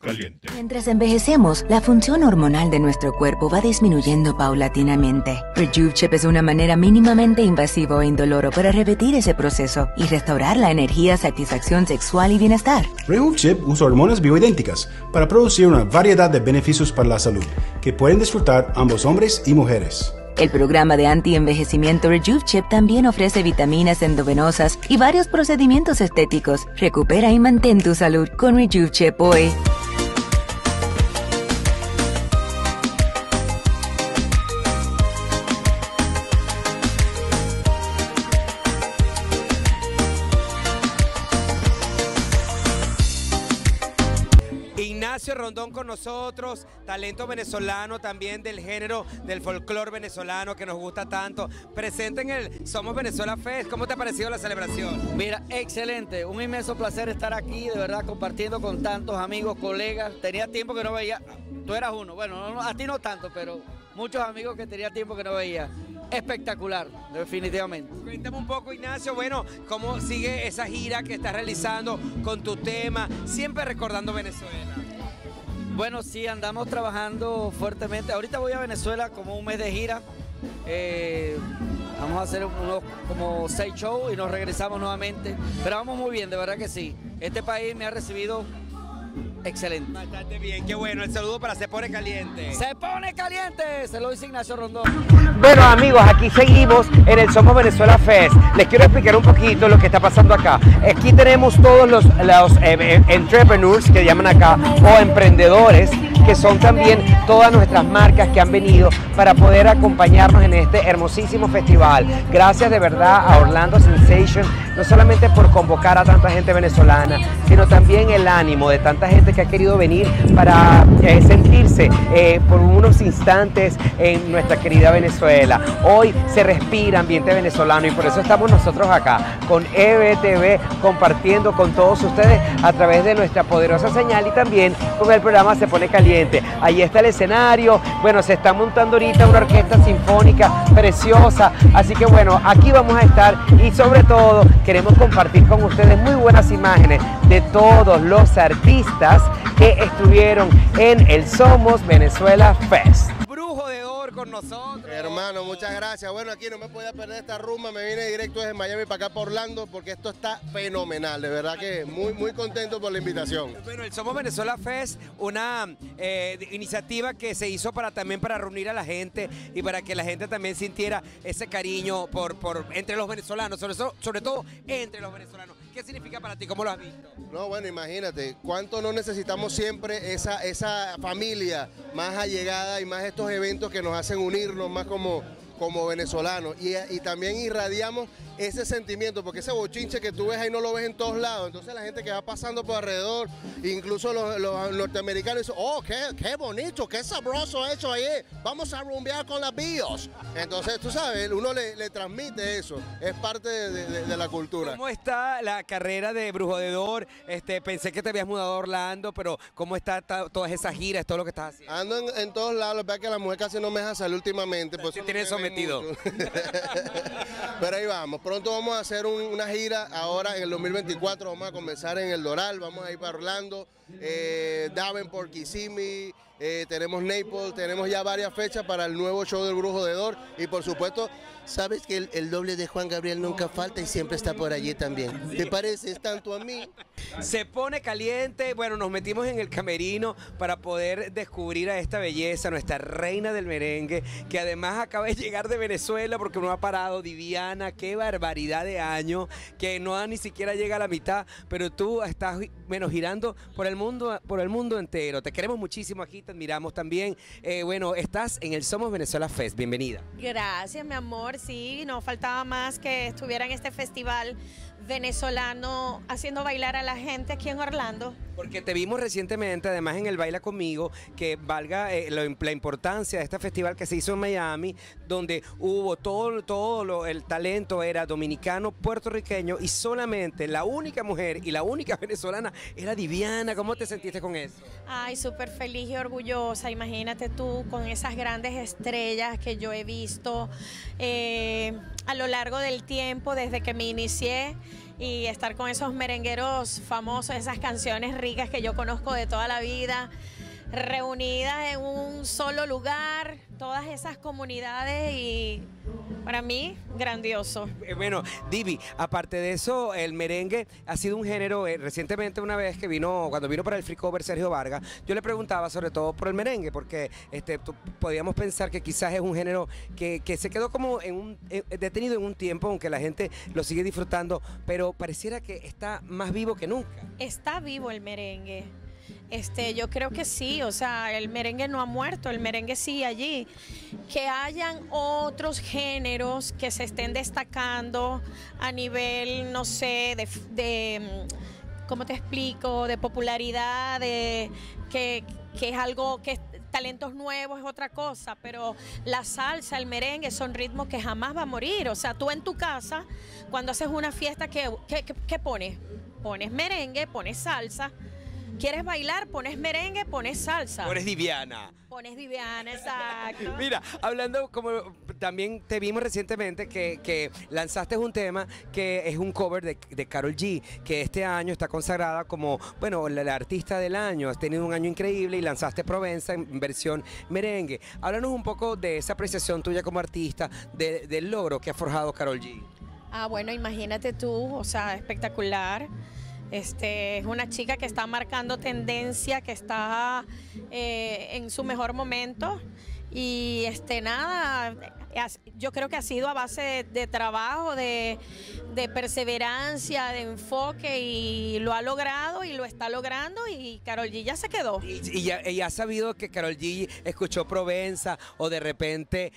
caliente. Mientras envejecemos, la función hormonal de nuestro cuerpo va disminuyendo paulatinamente. RejuveChip es una manera mínimamente invasiva e indoloro para repetir ese proceso y restaurar la energía, satisfacción sexual y bienestar. RejuveChip usa hormonas bioidénticas para producir una variedad de beneficios para la salud que pueden disfrutar ambos hombres y mujeres. El programa de anti-envejecimiento RejuveChip también ofrece vitaminas endovenosas y varios procedimientos estéticos. Recupera y mantén tu salud con RejuveChip hoy. Ignacio Rondón con nosotros, talento venezolano también del género del folclore venezolano que nos gusta tanto. Presente en el Somos Venezuela Fest, ¿cómo te ha parecido la celebración? Mira, excelente, un inmenso placer estar aquí, de verdad, compartiendo con tantos amigos, colegas. Tenía tiempo que no veía, tú eras uno, bueno, no, a ti no tanto, pero muchos amigos que tenía tiempo que no veía. Espectacular, definitivamente. Cuéntame un poco, Ignacio, bueno, cómo sigue esa gira que estás realizando con tu tema, siempre recordando Venezuela. Bueno, sí, andamos trabajando fuertemente. Ahorita voy a Venezuela como un mes de gira. Vamos a hacer unos como 6 shows y nos regresamos nuevamente. Pero vamos muy bien, de verdad que sí. Este país me ha recibido excelente. Bastante bien, qué bueno. El saludo para Se Pone Caliente. ¡Se Pone Caliente! Se lo dice Ignacio Rondón. Bueno amigos, aquí seguimos en el Somos Venezuela Fest. Les quiero explicar un poquito lo que está pasando acá. Aquí tenemos todos los entrepreneurs que llaman acá, o emprendedores, que son también todas nuestras marcas que han venido para poder acompañarnos en este hermosísimo festival. Gracias de verdad a Orlando Sensation, no solamente por convocar a tanta gente venezolana, sino también el ánimo de tanta gente que ha querido venir para sentirse por unos instantes en nuestra querida Venezuela. Hoy se respira ambiente venezolano y por eso estamos nosotros acá con EBTV compartiendo con todos ustedes a través de nuestra poderosa señal y también con el programa Se Pone Caliente. Ahí está el escenario, bueno, se está montando ahorita una orquesta sinfónica preciosa, así que bueno, aquí vamos a estar y sobre todo queremos compartir con ustedes muy buenas imágenes de todos los artistas que estuvieron en el Somos Venezuela Fest. Brujo de Dor con nosotros. Hermano, muchas gracias. Bueno, aquí no me podía perder esta rumba, me vine directo desde Miami para acá, para Orlando, porque esto está fenomenal, de verdad que muy contento por la invitación. Bueno, el Somos Venezuela Fest, una iniciativa que se hizo también para reunir a la gente y para que la gente también sintiera ese cariño entre los venezolanos, sobre todo entre los venezolanos. ¿Qué significa para ti? ¿Cómo lo has visto? No, bueno, imagínate, cuánto no necesitamos siempre esa familia más allegada y más estos eventos que nos hacen unirnos más como venezolanos y también irradiamos ese sentimiento, porque ese bochinche que tú ves ahí no lo ves en todos lados, entonces la gente que va pasando por alrededor, incluso los norteamericanos dicen, oh, qué bonito, qué sabroso eso ahí, vamos a rumbear con las bios. Entonces, tú sabes, uno le transmite eso, es parte de la cultura. ¿Cómo está la carrera de Brujo de Dor? Pensé que te habías mudado a Orlando, pero ¿cómo está todas esas giras, todo lo que estás haciendo? Ando en todos lados, la verdad que la mujer casi no me deja salir últimamente. Te tienes sometido. Pero ahí vamos. Pronto vamos a hacer una gira, ahora en el 2024 vamos a comenzar en el Doral, vamos a ir para Orlando, Davenport, Kissimmee, tenemos Naples, tenemos ya varias fechas para el nuevo show del Brujo de Dor y por supuesto, sabes que el doble de Juan Gabriel nunca falta y siempre está por allí también. ¿Te pareces tanto a mí? Se Pone Caliente, bueno, nos metimos en el camerino para poder descubrir a esta belleza, nuestra reina del merengue, que además acaba de llegar de Venezuela porque no ha parado, Diviana, qué barbaridad de año, que no ni siquiera llega a la mitad, pero tú estás, bueno, girando por el mundo entero. Te queremos muchísimo aquí, te admiramos también. Bueno, estás en el Somos Venezuela Fest, bienvenida. Gracias, mi amor, sí, no faltaba más que estuviera en este festival venezolano haciendo bailar a la gente aquí en Orlando. Porque te vimos recientemente, además en el Baila Conmigo, que valga la importancia de este festival que se hizo en Miami, donde hubo todo el talento era dominicano, puertorriqueño y solamente la única mujer y la única venezolana era Diviana. ¿Cómo te sentiste con eso? Ay, súper feliz y orgullosa, imagínate tú con esas grandes estrellas que yo he visto a lo largo del tiempo desde que me inicié. y estar con esos merengueros famosos, esas canciones ricas que yo conozco de toda la vida, reunidas en un solo lugar, todas esas comunidades, y para mí, grandioso. Bueno, Divi, aparte de eso, el merengue ha sido un género, recientemente una vez que cuando vino para el Free Cover Sergio Vargas, yo le preguntaba sobre todo por el merengue, porque podíamos pensar que quizás es un género que se quedó como detenido en un tiempo, aunque la gente lo sigue disfrutando, pero pareciera que está más vivo que nunca. Está vivo el merengue. Yo creo que sí, o sea, el merengue no ha muerto, el merengue sigue allí. Que hayan otros géneros que se estén destacando a nivel, no sé, ¿cómo te explico? De popularidad, que es algo que talentos nuevos es otra cosa, pero la salsa, el merengue son ritmos que jamás va a morir. O sea, tú en tu casa, cuando haces una fiesta, ¿qué pones? Pones merengue, pones salsa. ¿Quieres bailar? Pones merengue, pones salsa. Pones Diviana. Pones Diviana, exacto. Mira, hablando, como también te vimos recientemente que lanzaste un tema que es un cover de Karol G, que este año está consagrada como, bueno, la artista del año. Has tenido un año increíble y lanzaste Provenza en versión merengue. Háblanos un poco de esa apreciación tuya como artista, del logro que ha forjado Karol G. Bueno, imagínate tú, o sea, espectacular. Es una chica que está marcando tendencia, que está en su mejor momento, y nada, yo creo que ha sido a base de trabajo, de perseverancia, de enfoque, y lo ha logrado y lo está logrando, y Karol G ya se quedó. Y ya ha sabido que Karol G escuchó Provenza, o de repente,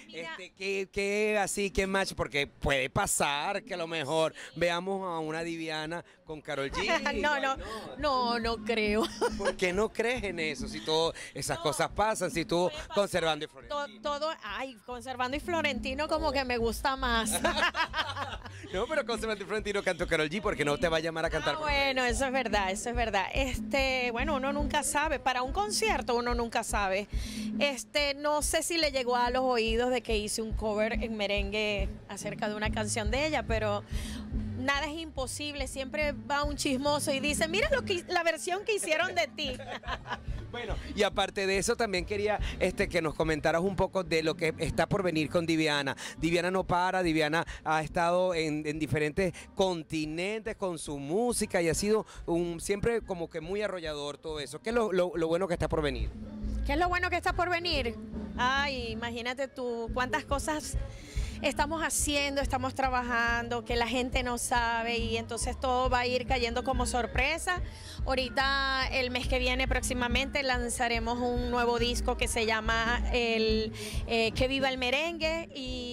¿qué match? Porque puede pasar que a lo mejor veamos a una Diviana con Karol G. No creo. ¿Por qué no crees en eso? Si todas esas cosas pasan, si tú Conservando y Florentino. Conservando y Florentino como que me gusta más. No, pero Conservando y Florentino cantó Karol G, porque no te va a llamar a cantar. Bueno, eso es verdad, eso es verdad. Bueno, uno nunca sabe, para un concierto uno nunca sabe. No sé si le llegó a los oídos de que hice un cover en merengue acerca de una canción de ella, pero nada es imposible. Siempre va un chismoso y dice, mira la versión que hicieron de ti. Bueno, y aparte de eso, también quería que nos comentaras un poco de lo que está por venir con Diviana. Diviana no para, Diviana ha estado en diferentes continentes con su música y ha sido siempre como que muy arrollador todo eso. ¿Qué es lo bueno que está por venir? ¿Qué es lo bueno que está por venir? Imagínate tú cuántas cosas estamos haciendo, estamos trabajando, que la gente no sabe, y entonces todo va a ir cayendo como sorpresa. Ahorita, el mes que viene próximamente, lanzaremos un nuevo disco que se llama Que Viva el Merengue,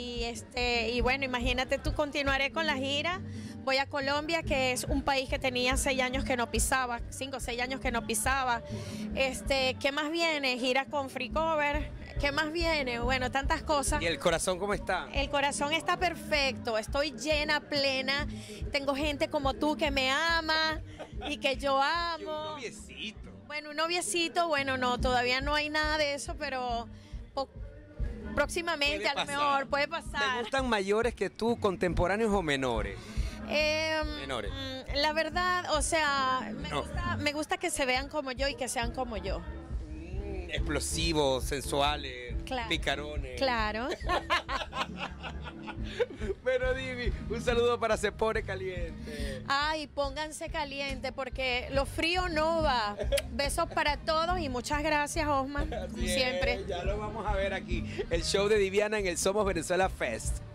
y bueno, imagínate tú, continuaré con la gira. Voy a Colombia, que es un país que tenía 6 años que no pisaba, 5 o 6 años que no pisaba. ¿Qué más viene? Gira con Free Cover. ¿Qué más viene? Bueno, tantas cosas. ¿Y el corazón cómo está? El corazón está perfecto, estoy llena, plena. Tengo gente como tú que me ama y que yo amo. Y un noviecito. Bueno, un noviecito, no, todavía no hay nada de eso, pero próximamente a lo mejor puede pasar. ¿Te gustan mayores que tú, contemporáneos o menores? Menores. La verdad, o sea, me gusta que se vean como yo y que sean como yo. Explosivos, sensuales, claro, picarones. Claro. Pero Divi, un saludo para Se Pone Caliente. Pónganse caliente, porque lo frío no va. Besos para todos y muchas gracias, Osman, como siempre. Ya lo vamos a ver aquí. El show de Diviana en el Somos Venezuela Fest.